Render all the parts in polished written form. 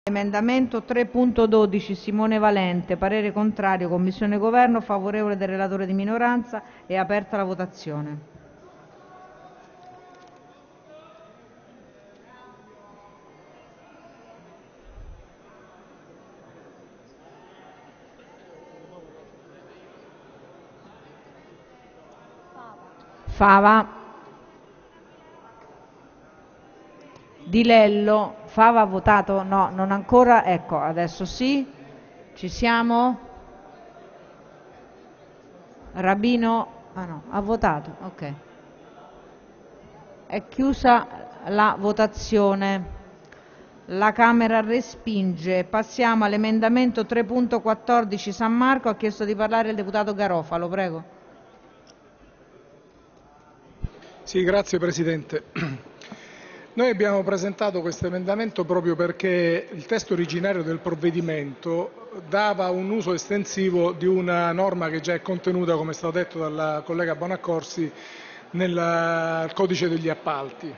Emendamento 3.12 Simone Valente, parere contrario, Commissione Governo, favorevole del relatore di minoranza. È aperta la votazione. Fava. Di Lello. Fava ha votato? No, non ancora. Ecco, adesso sì. Ci siamo? Rabino? Ah no, ha votato. Ok. È chiusa la votazione. La Camera respinge. Passiamo all'emendamento 3.14 San Marco. Ha chiesto di parlare il deputato Garofalo, prego. Sì, grazie Presidente. Noi abbiamo presentato questo emendamento proprio perché il testo originario del provvedimento dava un uso estensivo di una norma che già è contenuta, come è stato detto dalla collega Bonaccorsi, nel codice degli appalti.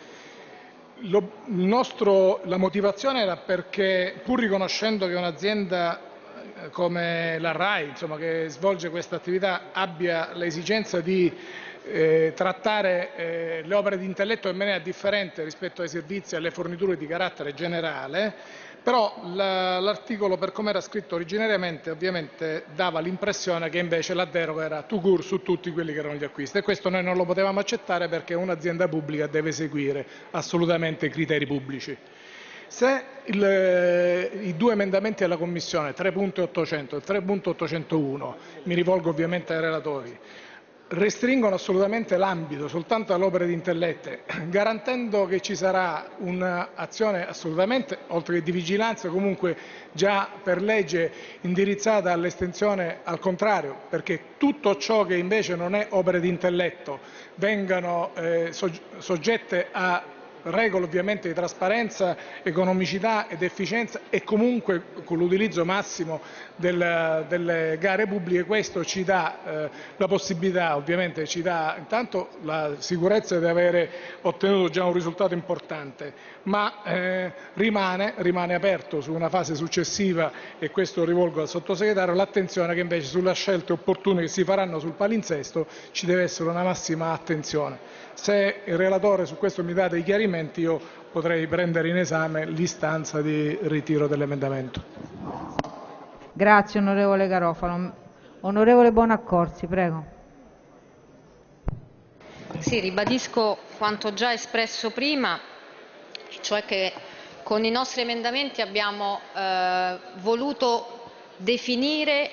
La motivazione era perché, pur riconoscendo che un'azienda come la RAI, insomma, che svolge questa attività, abbia l'esigenza di trattare le opere di intelletto in maniera differente rispetto ai servizi e alle forniture di carattere generale, però l'articolo, per come era scritto originariamente, ovviamente dava l'impressione che invece la deroga era tout court su tutti quelli che erano gli acquisti, e questo noi non lo potevamo accettare perché un'azienda pubblica deve seguire assolutamente i criteri pubblici. Se i due emendamenti della Commissione 3.800 e 3.801, mi rivolgo ovviamente ai relatori, restringono assolutamente l'ambito soltanto alle opere di intelletto, garantendo che ci sarà un'azione assolutamente, oltre che di vigilanza, comunque già per legge indirizzata all'estensione al contrario, perché tutto ciò che invece non è opere di intelletto vengano soggette a regole ovviamente di trasparenza, economicità ed efficienza e comunque con l'utilizzo massimo delle gare pubbliche. Questo ci dà la possibilità, ovviamente ci dà intanto la sicurezza di avere ottenuto già un risultato importante, ma rimane aperto su una fase successiva, e questo lo rivolgo al Sottosegretario, l'attenzione che invece sulle scelte opportune che si faranno sul palinsesto ci deve essere una massima attenzione. Se il relatore su questo mi dà dei chiarimenti, io potrei prendere in esame l'istanza di ritiro dell'emendamento. Grazie onorevole Garofalo. Onorevole Bonaccorsi, prego. Sì, ribadisco quanto già espresso prima, cioè che con i nostri emendamenti abbiamo voluto definire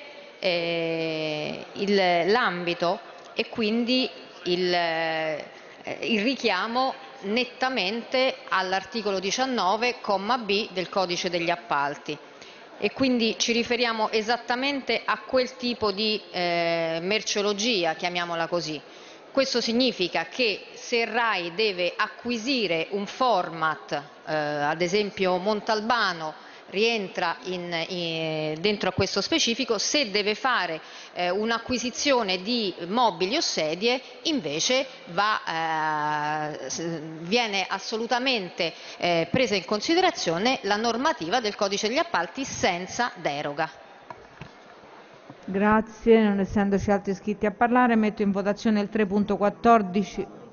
l'ambito e quindi il richiamo nettamente all'articolo 19, comma B del Codice degli Appalti, e quindi ci riferiamo esattamente a quel tipo di merceologia, chiamiamola così. Questo significa che se RAI deve acquisire un format, ad esempio Montalbano rientra dentro a questo specifico, se deve fare un'acquisizione di mobili o sedie invece viene assolutamente presa in considerazione la normativa del Codice degli Appalti senza deroga. Grazie, non essendoci altri iscritti a parlare, metto in votazione il 3.14.